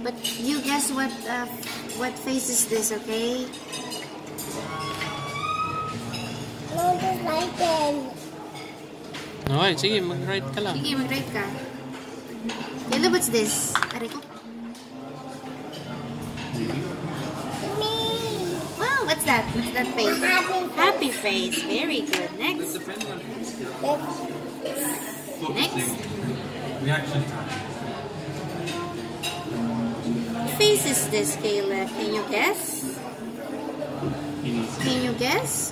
But you guess what face is this, okay? No, just like them. Okay, sige, mag-write ka lang. Sige, mag-write ka. Caleb, what's this? Aray ko. Me. Wow, what's that? What's that face? Happy face. Very good. Next. Next. What face is this, Caleb? Can you guess? Can you guess?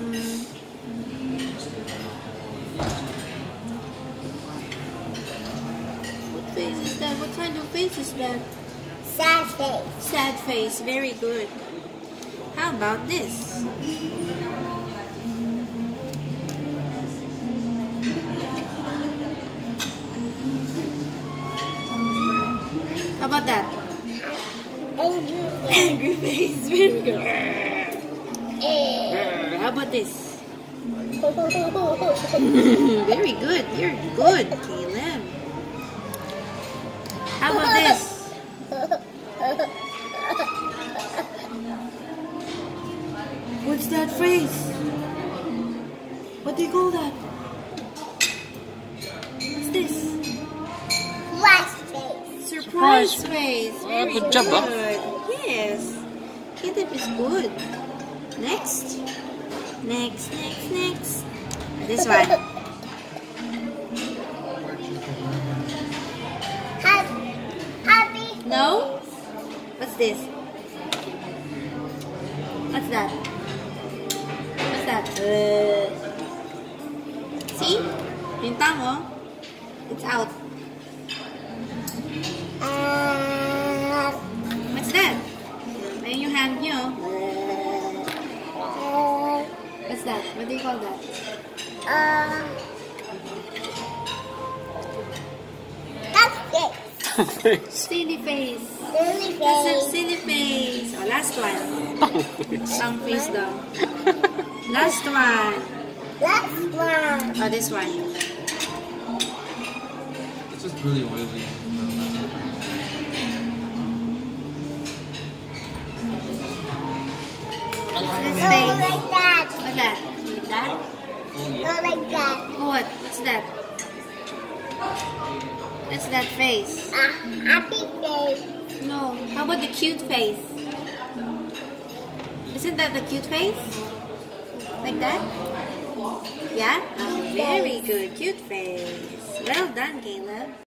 What face is that? What kind of face is that? Sad face. Sad face. Very good. How about this? How about that? Angry face. Very good. How about this? Very good. You're good, Caleb. How about this? What's that face? What do you call that? What's this? Surprise face. Very good job, huh? Yes. Caleb is good. Next. Next. This one. Happy. No? What's this? What's that? What's that? See? Pinta mo? It's out. What's that? Ayun yung hand nyo. What's that? What do you call that? That's it. Silly face. Silly That's a face. silly face. Oh, last one. Tongue face daw. Last one. Last one. Oh, this one. It's just really oily. This No, face. like that. What's that? Like that? No, like that. What? What's that? What's that face? Happy face. No. How about the cute face? Isn't that the cute face? Like that? Yeah? Oh, very good. Cute face. Well done, Caleb.